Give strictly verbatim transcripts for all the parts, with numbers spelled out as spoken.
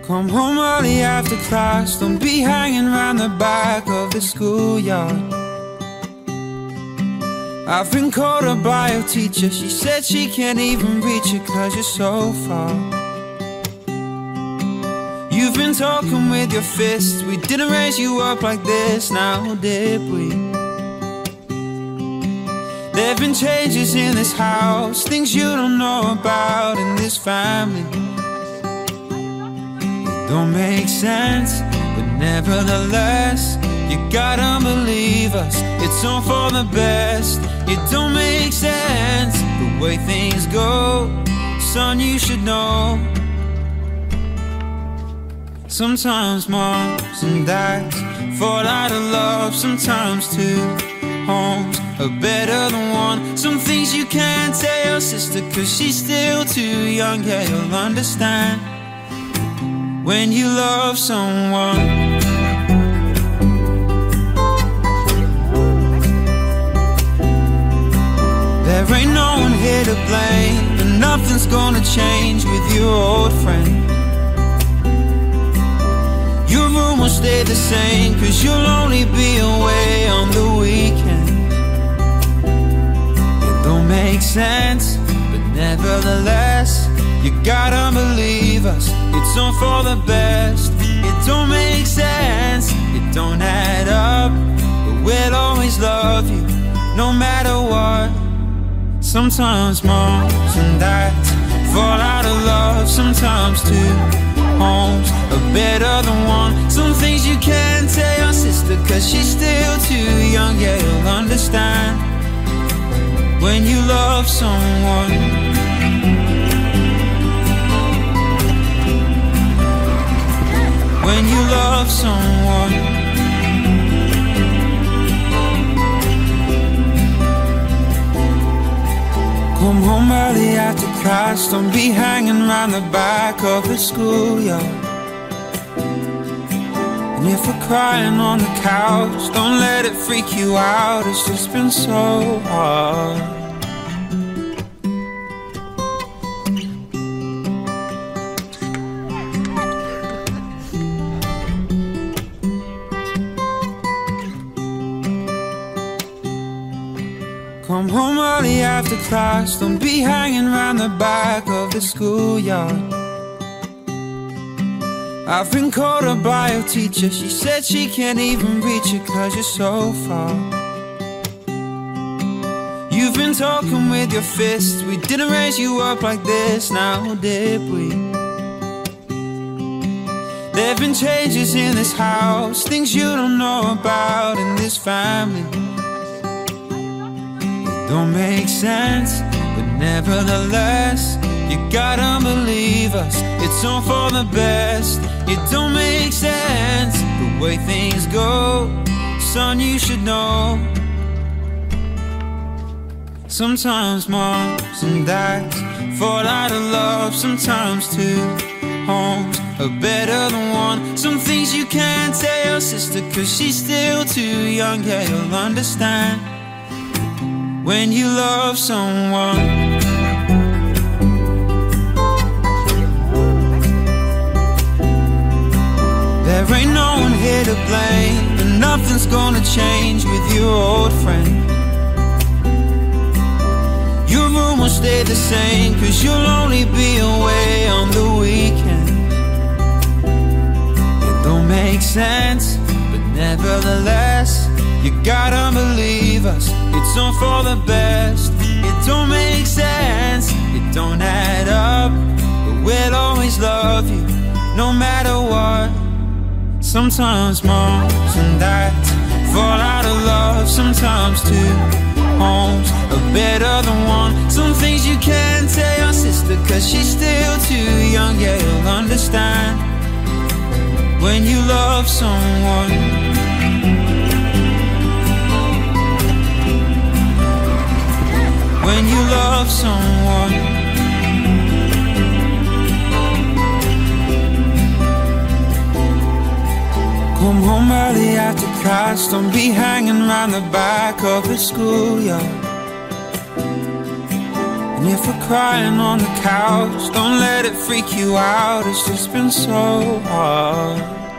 Come home early after class, don't be hanging around the back of the schoolyard. I've been called a bio teacher, she said she can't even reach you cause you're so far. You've been talking with your fists, we didn't raise you up like this, now did we? There've been changes in this house, things you don't know about in this family. It don't make sense, but nevertheless, you gotta believe us, it's all for the best. It don't make sense, the way things go, son, you should know. Sometimes moms and dads fall out of love, sometimes two homes are better than one. Some things you can't tell your sister cause she's still too young. Yeah, you'll understand when you love someone. There ain't no one here to blame, and nothing's gonna change with your old friend. Your room will stay the same cause you'll only be away on the weekend. It don't make sense, but nevertheless, you gotta believe us, it's all for the best. It don't make sense, it don't add up, but we'll always love you, no matter what. Sometimes moms and dads fall out of love, sometimes two homes are better than one. Some things you can't tell your sister cause she's still too young. Yeah, you'll understand when you love someone. When you love someone. Come home early after class, don't be hanging around the back of the schoolyard. And if we're crying on the couch, don't let it freak you out, it's just been so hard. Come home early after class, don't be hanging around the back of the schoolyard. I've been called a bio teacher, she said she can't even reach you cause you're so far. You've been talking with your fists, we didn't raise you up like this, now did we? There've been changes in this house, things you don't know about in this family. Don't make sense, but nevertheless, you gotta believe us, it's all for the best. It don't make sense, the way things go, son, you should know. Sometimes moms and dads fall out of love, sometimes two homes are better than one. Some things you can't tell your sister cause she's still too young. Yeah, you'll understand when you love someone. There ain't no one here to blame, and nothing's gonna change with your old friend. Your room will stay the same cause you'll only be away on the weekend. It don't make sense, but nevertheless, you gotta believe us, it's all for the best. It don't make sense, it don't add up, but we'll always love you, no matter what. Sometimes moms and dads fall out of love, sometimes two homes are better than one. Some things you can't tell your sister cause she's still too young. Yeah, you'll understand when you love someone. When you love someone. Come home early after class, don't be hanging around the back of the schoolyard. And if we're crying on the couch, don't let it freak you out. It's just been so hard.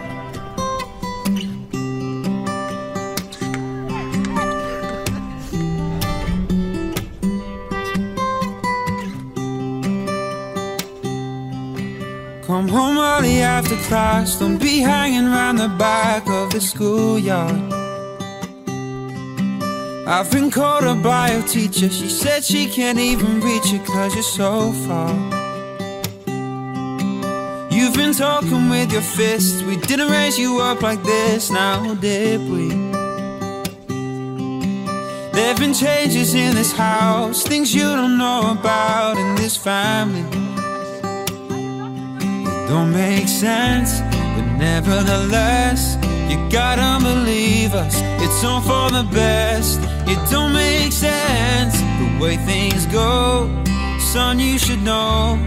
Come home early after class, don't be hanging around the back of the schoolyard. I've been called a bio teacher, she said she can't even reach you cause you're so far. You've been talking with your fists, we didn't raise you up like this, now did we? There've been changes in this house, things you don't know about in this family. Don't make sense, but nevertheless, you gotta believe us, it's all for the best. It don't make sense, the way things go, son, you should know.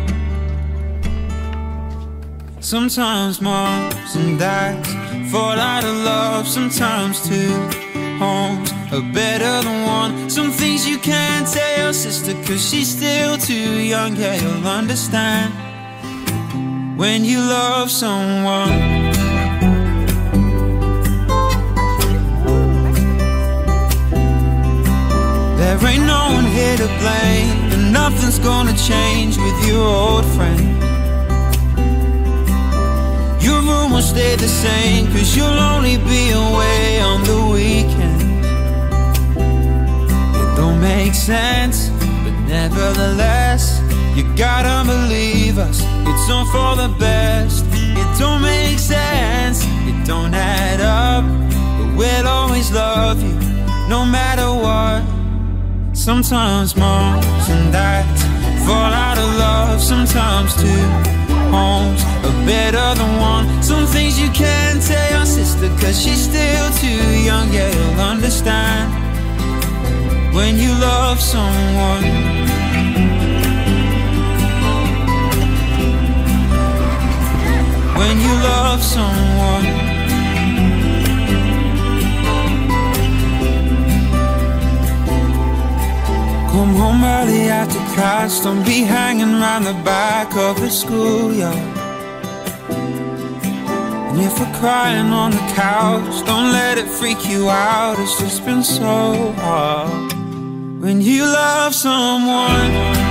Sometimes moms and dads fall out of love, sometimes two homes are better than one. Some things you can't tell your sister cause she's still too young. Yeah, you'll understand when you love someone. There ain't no one here to blame, and nothing's gonna change with your old friend. Your room will stay the same cause you'll only be away on the weekend. It don't make sense, but nevertheless, you gotta believe us, it's all for the best. It don't make sense, it don't add up, but we'll always love you, no matter what. Sometimes moms and dads fall out of love, sometimes two homes are better than one. Some things you can't tell your sister cause she's still too young. Yeah, you'll understand when you love someone. When you love someone. Come home early after class, don't be hanging around the back of the schoolyard. And if we're crying on the couch, don't let it freak you out. It's just been so hard when you love someone.